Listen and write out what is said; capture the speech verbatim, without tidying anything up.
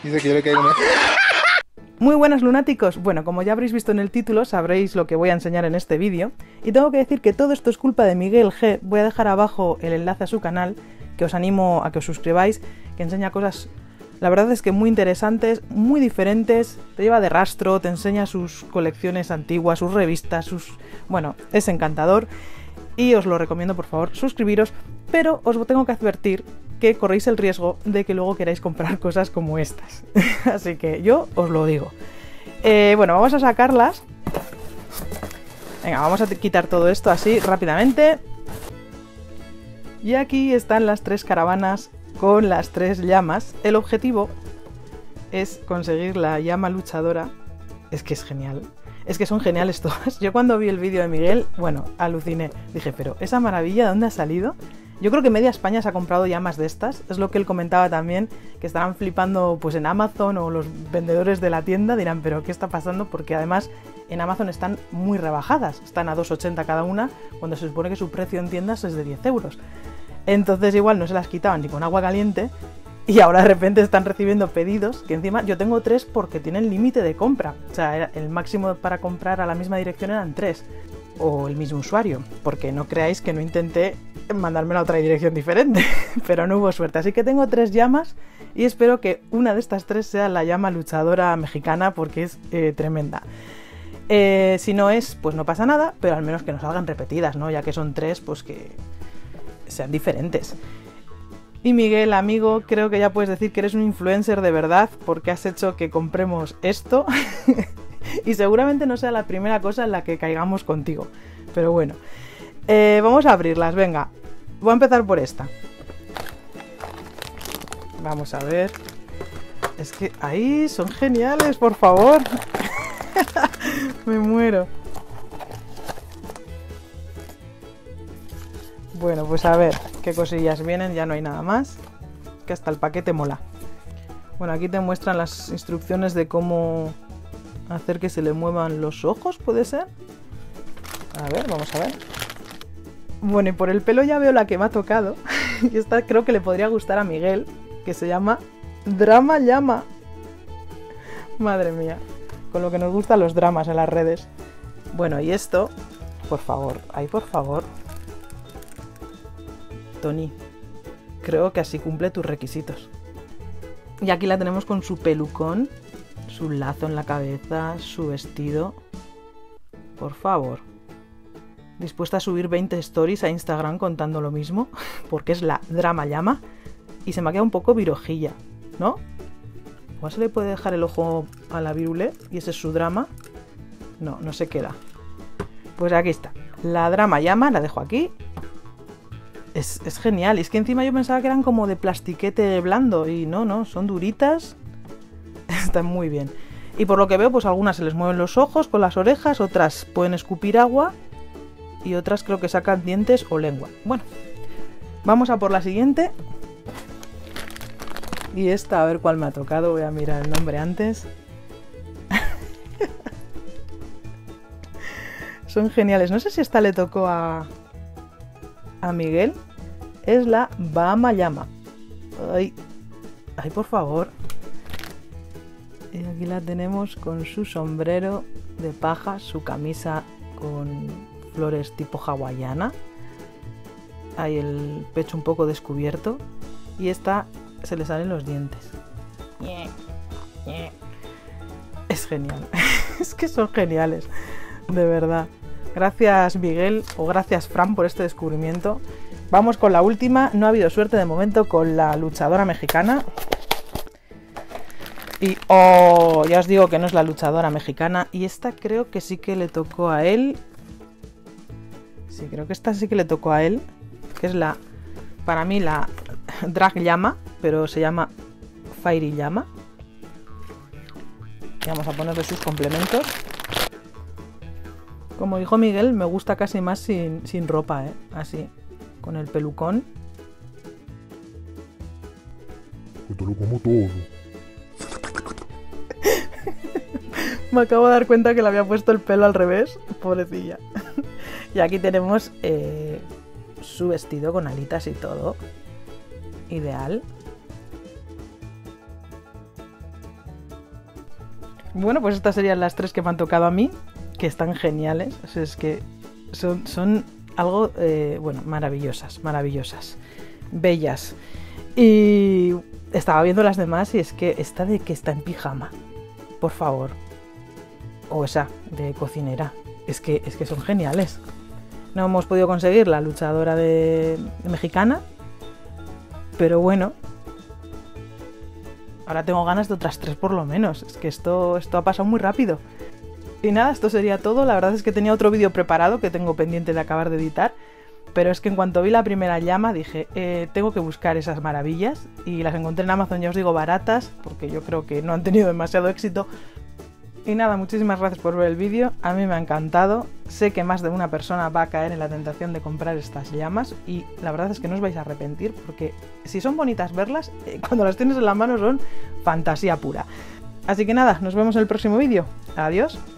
Dice que yo le caigo una... Muy buenas lunáticos, bueno, como ya habréis visto en el título sabréis lo que voy a enseñar en este vídeo y tengo que decir que todo esto es culpa de Miguel G. Voy a dejar abajo el enlace a su canal, que os animo a que os suscribáis, que enseña cosas, la verdad es que muy interesantes, muy diferentes, te lleva de rastro, te enseña sus colecciones antiguas, sus revistas, sus... bueno, es encantador y os lo recomiendo, por favor, suscribiros, pero os tengo que advertir que corréis el riesgo de que luego queráis comprar cosas como estas. Así que yo os lo digo. Eh, bueno, vamos a sacarlas. Venga, vamos a quitar todo esto así rápidamente. Y aquí están las tres caravanas con las tres llamas. El objetivo es conseguir la llama luchadora. Es que es genial. Es que son geniales todas. Yo cuando vi el vídeo de Miguel, bueno, aluciné. Dije, pero esa maravilla, ¿de dónde ha salido? Yo creo que media España se ha comprado llamas de estas, es lo que él comentaba también, que estarán flipando pues en Amazon o los vendedores de la tienda dirán, pero ¿qué está pasando? Porque además en Amazon están muy rebajadas, están a dos ochenta cada una, cuando se supone que su precio en tiendas es de diez euros. Entonces igual no se las quitaban ni con agua caliente y ahora de repente están recibiendo pedidos, que encima yo tengo tres porque tienen límite de compra, o sea, el máximo para comprar a la misma dirección eran tres. O el mismo usuario, porque no creáis que no intenté mandármela a otra dirección diferente, pero no hubo suerte. Así que tengo tres llamas y espero que una de estas tres sea la llama luchadora mexicana porque es eh, tremenda. Eh, si no es, pues no pasa nada, pero al menos que nos salgan repetidas, ¿no? Ya que son tres, pues que sean diferentes. Y Miguel, amigo, creo que ya puedes decir que eres un influencer de verdad porque has hecho que compremos esto. Y seguramente no sea la primera cosa en la que caigamos contigo. Pero bueno. Eh, vamos a abrirlas, venga. Voy a empezar por esta. Vamos a ver. Es que ahí son geniales, por favor. Me muero. Bueno, pues a ver qué cosillas vienen. Ya no hay nada más. Que hasta el paquete mola. Bueno, aquí te muestran las instrucciones de cómo hacer que se le muevan los ojos, ¿puede ser? A ver, vamos a ver. Bueno, y por el pelo ya veo la que me ha tocado. Y esta creo que le podría gustar a Miguel, que se llama Drama Llama. Madre mía, con lo que nos gustan los dramas en las redes. Bueno, y esto, por favor, ahí por favor. Tony, creo que así cumple tus requisitos. Y aquí la tenemos con su pelucón, su lazo en la cabeza, su vestido. Por favor. Dispuesta a subir veinte stories a Instagram contando lo mismo, porque es la Drama Llama. Y se me ha quedado un poco virojilla, ¿no? ¿Igual se le puede dejar el ojo a la virule y ese es su drama? No, no se queda. Pues aquí está. La Drama Llama, la dejo aquí. Es, es genial. Y es que encima yo pensaba que eran como de plastiquete blando. Y no, no, son duritas. Están muy bien. Y por lo que veo, pues algunas se les mueven los ojos con las orejas, otras pueden escupir agua y otras creo que sacan dientes o lengua. Bueno, vamos a por la siguiente. Y esta, a ver cuál me ha tocado. Voy a mirar el nombre antes. Son geniales. No sé si esta le tocó a, a Miguel. Es la Bahama Llama. Ay, ay, por favor. Y aquí la tenemos con su sombrero de paja, su camisa con flores tipo hawaiana. Hay el pecho un poco descubierto. Y esta se le salen los dientes. Es genial. Es que son geniales. De verdad. Gracias Miguel o gracias Fran por este descubrimiento. Vamos con la última. No ha habido suerte de momento con la luchadora mexicana. Y oh, ya os digo que no es la luchadora mexicana. Y esta creo que sí que le tocó a él. Sí, creo que esta sí que le tocó a él. Que es la, para mí, la Drag Llama. Pero se llama Fairy Llama. Y vamos a ponerle sus complementos. Como dijo Miguel, me gusta casi más sin, sin ropa, ¿eh? Así, con el pelucón. Que te lo como todo. Me acabo de dar cuenta que le había puesto el pelo al revés, pobrecilla. Y aquí tenemos eh, su vestido con alitas y todo. Ideal. Bueno, pues estas serían las tres que me han tocado a mí, que están geniales. O sea, es que son, son algo, eh, bueno, maravillosas, maravillosas, bellas. Y estaba viendo las demás y es que esta de que está en pijama, por favor. O esa, de cocinera. Es que, es que son geniales. No hemos podido conseguir la luchadora de, de mexicana, pero bueno. Ahora tengo ganas de otras tres por lo menos. Es que esto, esto ha pasado muy rápido. Y nada, esto sería todo. La verdad es que tenía otro vídeo preparado que tengo pendiente de acabar de editar. Pero es que en cuanto vi la primera llama dije, eh, tengo que buscar esas maravillas. Y las encontré en Amazon, ya os digo, baratas, porque yo creo que no han tenido demasiado éxito. Y nada, muchísimas gracias por ver el vídeo, a mí me ha encantado, sé que más de una persona va a caer en la tentación de comprar estas llamas y la verdad es que no os vais a arrepentir porque si son bonitas verlas, eh, cuando las tienes en la mano son fantasía pura. Así que nada, nos vemos en el próximo vídeo, adiós.